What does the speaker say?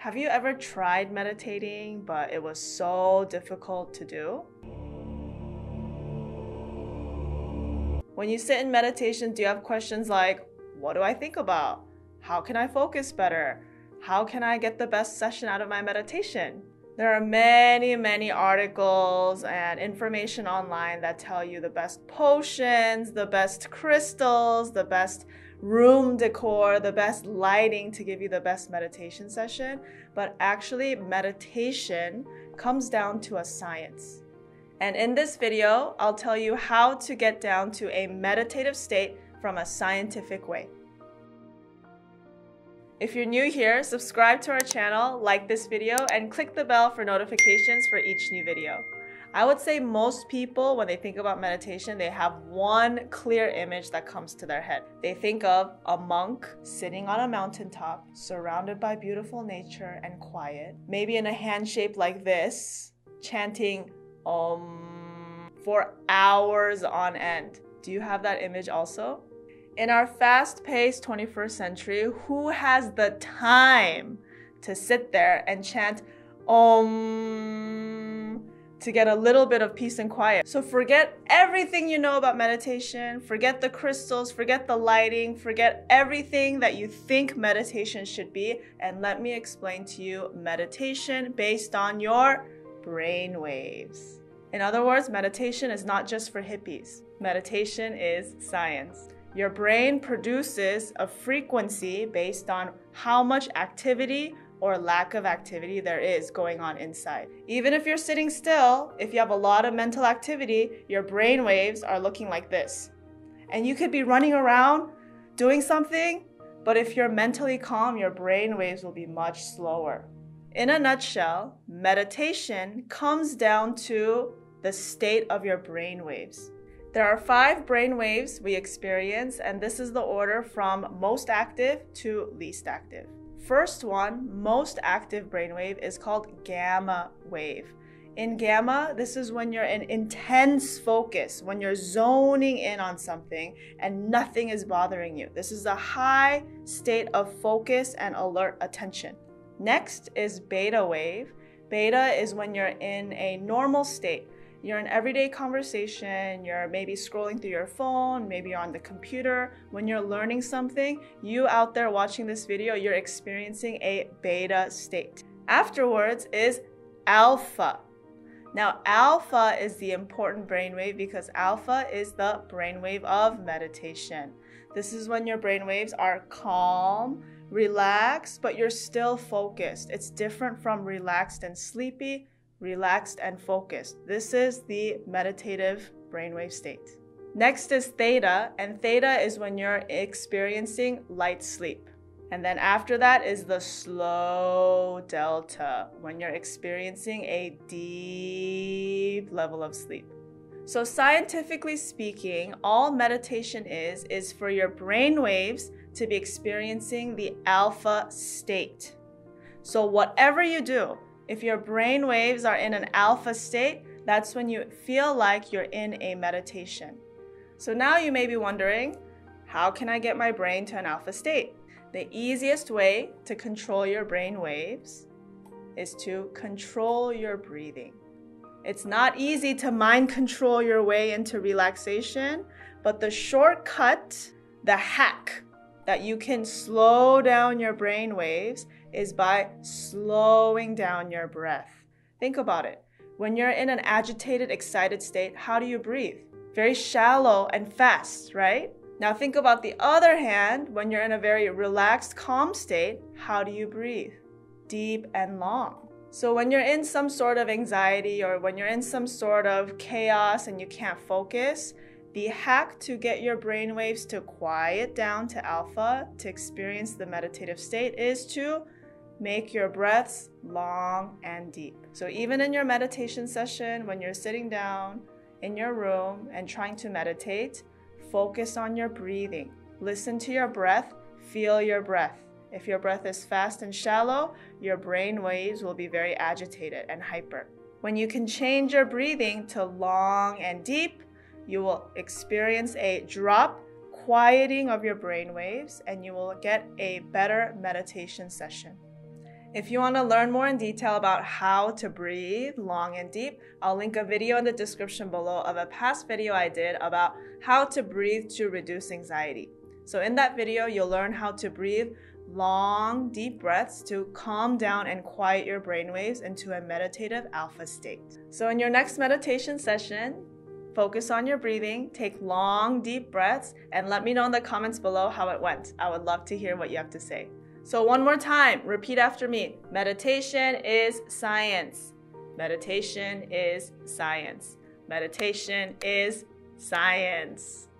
Have you ever tried meditating, but it was so difficult to do? When you sit in meditation, do you have questions like, what do I think about? How can I focus better? How can I get the best session out of my meditation? There are many articles and information online that tell you the best potions, the best crystals, the best room decor, the best lighting to give you the best meditation session. But actually, meditation comes down to a science. And in this video, I'll tell you how to get down to a meditative state from a scientific way. If you're new here, subscribe to our channel, like this video, and click the bell for notifications for each new video. I would say most people, when they think about meditation, they have one clear image that comes to their head. They think of a monk sitting on a mountaintop, surrounded by beautiful nature and quiet, maybe in a hand shape like this, chanting Om for hours on end. Do you have that image also? In our fast-paced 21st century, who has the time to sit there and chant Om to get a little bit of peace and quiet? So forget everything you know about meditation, forget the crystals, forget the lighting, forget everything that you think meditation should be, and let me explain to you meditation based on your brain waves. In other words, meditation is not just for hippies. Meditation is science. Your brain produces a frequency based on how much activity or lack of activity there is going on inside. Even if you're sitting still, if you have a lot of mental activity, your brain waves are looking like this. And you could be running around doing something, but if you're mentally calm, your brain waves will be much slower. In a nutshell, meditation comes down to the state of your brain waves. There are 5 brain waves we experience, and this is the order from most active to least active. First one, most active brainwave, is called gamma wave. In gamma, this is when you're in intense focus, when you're zoning in on something and nothing is bothering you. This is a high state of focus and alert attention. Next is beta wave. Beta is when you're in a normal state. You're in everyday conversation, you're maybe scrolling through your phone, maybe you're on the computer. When you're learning something, you out there watching this video, you're experiencing a beta state. Afterwards is alpha. Now, alpha is the important brainwave because alpha is the brainwave of meditation. This is when your brainwaves are calm, relaxed, but you're still focused. It's different from relaxed and sleepy, relaxed and focused. This is the meditative brainwave state. Next is theta, and theta is when you're experiencing light sleep. And then after that is the slow delta, when you're experiencing a deep level of sleep. So scientifically speaking, all meditation is for your brain waves to be experiencing the alpha state. So whatever you do, if your brain waves are in an alpha state, that's when you feel like you're in a meditation. So now you may be wondering, how can I get my brain to an alpha state? The easiest way to control your brain waves is to control your breathing. It's not easy to mind control your way into relaxation, but the shortcut, the hack that you can slow down your brain waves is by slowing down your breath. Think about it. When you're in an agitated, excited state, how do you breathe? Very shallow and fast, right? Now think about the other hand, when you're in a very relaxed, calm state, how do you breathe? Deep and long. So when you're in some sort of anxiety or when you're in some sort of chaos and you can't focus, the hack to get your brainwaves to quiet down to alpha, to experience the meditative state, is to make your breaths long and deep. So even in your meditation session, when you're sitting down in your room and trying to meditate, focus on your breathing. Listen to your breath, feel your breath. If your breath is fast and shallow, your brain waves will be very agitated and hyper. When you can change your breathing to long and deep, you will experience a drop, quieting of your brain waves, and you will get a better meditation session. If you want to learn more in detail about how to breathe long and deep, I'll link a video in the description below of a past video I did about how to breathe to reduce anxiety. So in that video, you'll learn how to breathe long, deep breaths to calm down and quiet your brainwaves into a meditative alpha state. So in your next meditation session, focus on your breathing, take long, deep breaths, and let me know in the comments below how it went. I would love to hear what you have to say. So one more time, repeat after me. Meditation is science. Meditation is science. Meditation is science.